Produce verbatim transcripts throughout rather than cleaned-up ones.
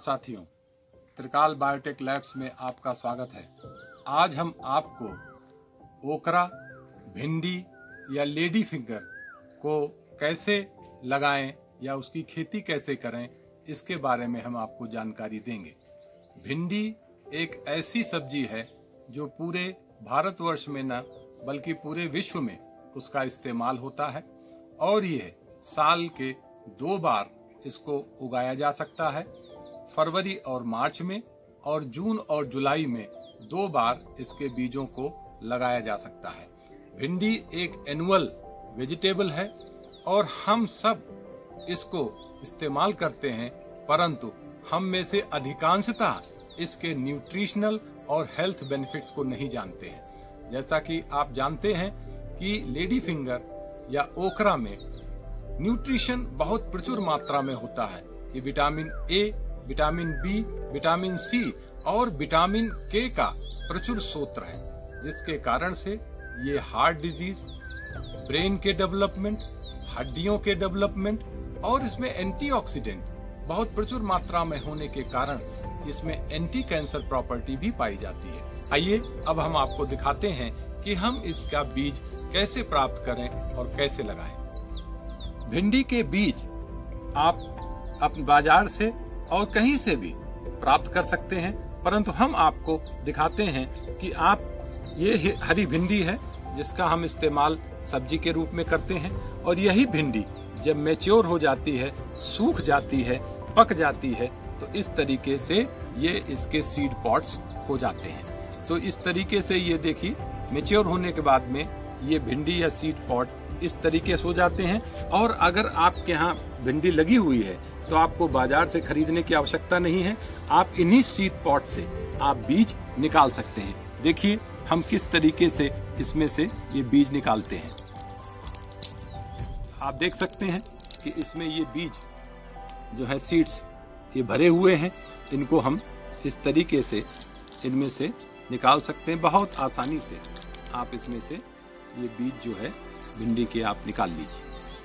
साथियों, त्रिकाल biotech labs में आपका स्वागत है। आज हम आपको ओकरा, भिंडी या लेडी फिंगर को कैसे लगाएं या उसकी खेती कैसे करें, इसके बारे में हम आपको जानकारी देंगे। भिंडी एक ऐसी सब्जी है जो पूरे भारतवर्ष में न बल्कि पूरे विश्व में उसका इस्तेमाल होता है और ये साल के दो बार इसको उगाया जा सकता है, फरवरी और मार्च में, और जून और जुलाई में दो बार इसके बीजों को लगाया जा सकता है। भिंडी एक एनुअल वेजिटेबल है और हम सब इसको इस्तेमाल करते हैं, परंतु हम में से अधिकांशतः इसके न्यूट्रिशनल और हेल्थ बेनिफिट्स को नहीं जानते हैं। जैसा कि आप जानते हैं कि लेडी फिंगर या ओकरा में न्यूट्रिशन बहुत प्रचुर मात्रा में होता है। ये vitamin A, vitamin B, vitamin C और विटामिन के का प्रचुर स्रोत है, जिसके कारण से ये हार्ट डिजीज, ब्रेन के डेवलपमेंट, हड्डियों के डेवलपमेंट और इसमें एंटीऑक्सीडेंट बहुत प्रचुर मात्रा में होने के कारण इसमें एंटी कैंसर प्रॉपर्टी भी पाई जाती है। आइए अब हम आपको दिखाते हैं कि हम इसका बीज कैसे प्राप्त करें और कैसे लगाएं। भिंडी के बीज आप अपने बाजार से और कहीं से भी प्राप्त कर सकते हैं, परंतु हम आपको दिखाते हैं कि आप ये हरी भिंडी है जिसका हम इस्तेमाल सब्जी के रूप में करते हैं, और यही भिंडी जब मैच्योर हो जाती है, सूख जाती है, पक जाती है, तो इस तरीके से ये इसके सीड पॉट्स हो जाते हैं। तो इस तरीके से ये देखिए मैच्योर होने के बाद में ये भिंडी या सीड पॉट इस तरीके से हो जाते हैं। और अगर आपके यहाँ भिंडी लगी हुई है तो आपको बाजार से खरीदने की आवश्यकता नहीं है, आप इन्हीं सीड पॉट से आप बीज निकाल सकते हैं। देखिए हम किस तरीके से इसमें से ये बीज निकालते हैं। आप देख सकते हैं कि इसमें ये बीज जो है सीड्स ये भरे हुए हैं, इनको हम इस तरीके से इनमें से निकाल सकते हैं। बहुत आसानी से आप इसमें से ये बीज जो है भिंडी के आप निकाल लीजिए।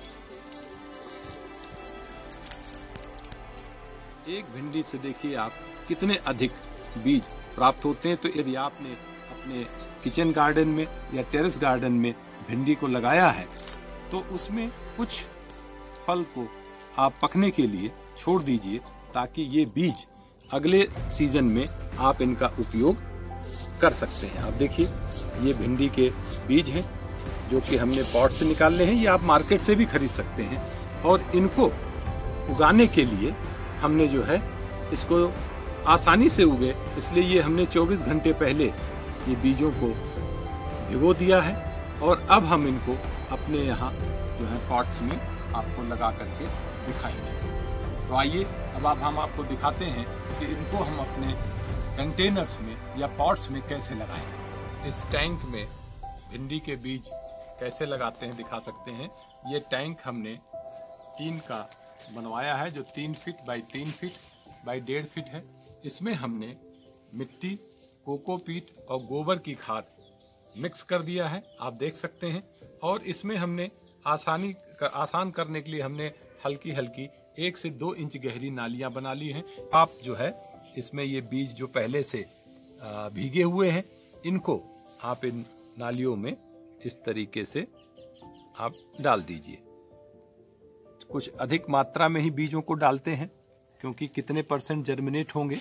एक भिंडी से देखिए आप कितने अधिक बीज प्राप्त होते हैं। तो यदि आपने अपने किचन गार्डन में या टेरेस गार्डन में भिंडी को लगाया है तो उसमें कुछ फल को आप पकने के लिए छोड़ दीजिए, ताकि ये बीज अगले सीजन में आप इनका उपयोग कर सकते हैं। आप देखिए ये भिंडी के बीज हैं जो कि हमने पॉट से निकाले हैं, ये आप मार्केट से भी खरीद सकते हैं। और इनको उगाने के लिए हमने जो है इसको आसानी से उगे, इसलिए ये हमने चौबीस घंटे पहले ये बीजों को भिगो दिया है और अब हम इनको अपने यहाँ जो है पॉट्स में आपको लगा करके दिखाएंगे। तो आइए अब आप हम आपको दिखाते हैं कि इनको हम अपने कंटेनर्स में या पॉट्स में कैसे लगाएं। इस टैंक में भिंडी के बीज कैसे लगाते हैं दिखा सकते हैं। ये टैंक हमने टीन का बनवाया है जो तीन फीट बाई तीन फीट बाई डेढ़ फीट है। इसमें हमने मिट्टी, कोकोपीट और गोबर की खाद मिक्स कर दिया है, आप देख सकते हैं। और इसमें हमने आसानी कर, आसान करने के लिए हमने हल्की हल्की एक से दो इंच गहरी नालियां बना ली हैं। आप जो है इसमें ये बीज जो पहले से भीगे हुए हैं, इनको आप इन नालियों में इस तरीके से आप डाल दीजिए। कुछ अधिक मात्रा में ही बीजों को डालते हैं, क्योंकि कितने परसेंट जर्मिनेट होंगे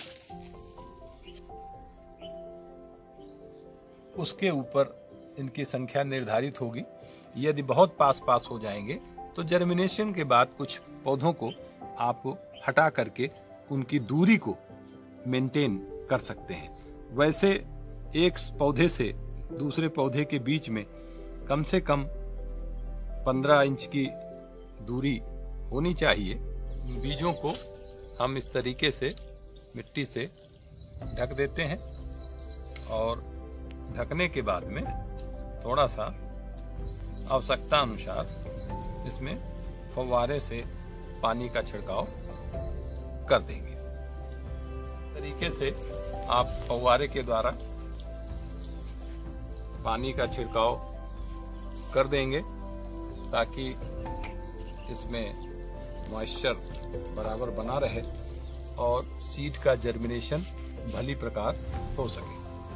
उसके ऊपर इनकी संख्या निर्धारित होगी। यदि बहुत पास पास हो जाएंगे तो जर्मिनेशन के बाद कुछ पौधों को आप हटा करके उनकी दूरी को मेंटेन कर सकते हैं। वैसे एक पौधे से दूसरे पौधे के बीच में कम से कम पंद्रह इंच की दूरी होनी चाहिए। बीजों को हम इस तरीके से मिट्टी से ढक देते हैं और ढकने के बाद में थोड़ा सा आवश्यकता अनुसार इसमें फव्वारे से पानी का छिड़काव कर देंगे। इस तरीके से आप फव्वारे के द्वारा पानी का छिड़काव कर देंगे ताकि इसमें मॉइस्चर बराबर बना रहे और सीड का जर्मिनेशन भली प्रकार हो सके।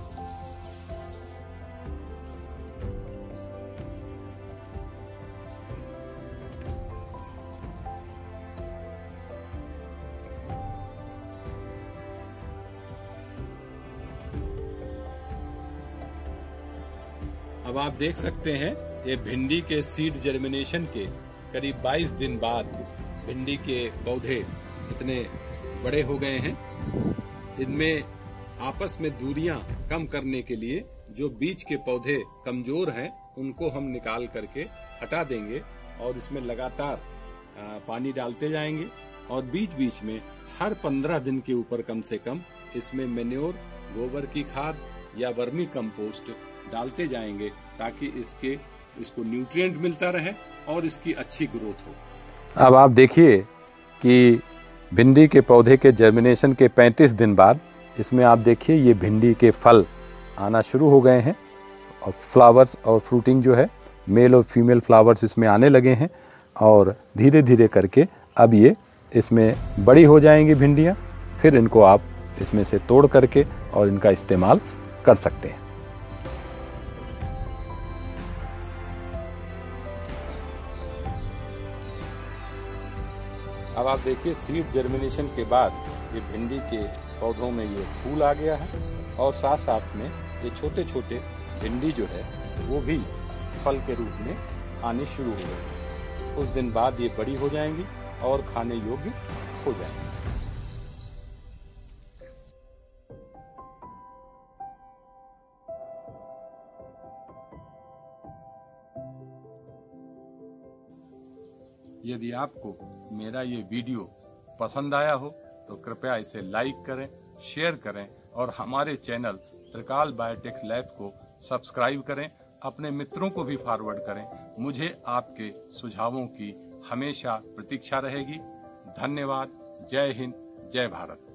अब आप देख सकते हैं ये भिंडी के सीड जर्मिनेशन के करीब बाईस दिन बाद भिंडी के पौधे इतने बड़े हो गए हैं। इनमें आपस में दूरियां कम करने के लिए जो बीज के पौधे कमजोर हैं उनको हम निकाल करके हटा देंगे और इसमें लगातार पानी डालते जाएंगे और बीच बीच में हर पंद्रह दिन के ऊपर कम से कम इसमें मेन्योर, गोबर की खाद या वर्मी कंपोस्ट डालते जाएंगे ताकि इसके इसको न्यूट्रिएंट मिलता रहे और इसकी अच्छी ग्रोथ हो। अब आप देखिए कि भिंडी के पौधे के जर्मिनेशन के पैंतीस दिन बाद इसमें आप देखिए ये भिंडी के फल आना शुरू हो गए हैं और फ्लावर्स और फ्रूटिंग जो है मेल और फीमेल फ्लावर्स इसमें आने लगे हैं और धीरे धीरे करके अब ये इसमें बड़ी हो जाएंगी भिंडियाँ। फिर इनको आप इसमें से तोड़ करके और इनका इस्तेमाल कर सकते हैं। अब आप देखिए सीड जर्मिनेशन के बाद ये भिंडी के पौधों में ये फूल आ गया है और साथ साथ में ये छोटे छोटे भिंडी जो है वो भी फल के रूप में आनी शुरू हो गई। कुछ दिन बाद ये बड़ी हो जाएंगी और खाने योग्य हो जाएंगी। यदि आपको मेरा ये वीडियो पसंद आया हो तो कृपया इसे लाइक करें, शेयर करें और हमारे चैनल त्रिकाल बायोटेक लैब को सब्सक्राइब करें। अपने मित्रों को भी फॉरवर्ड करें। मुझे आपके सुझावों की हमेशा प्रतीक्षा रहेगी। धन्यवाद। जय हिंद, जय भारत।